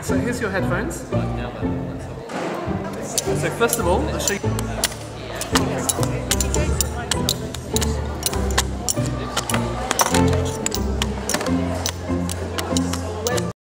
So here's your headphones. So first of all, I'll show you.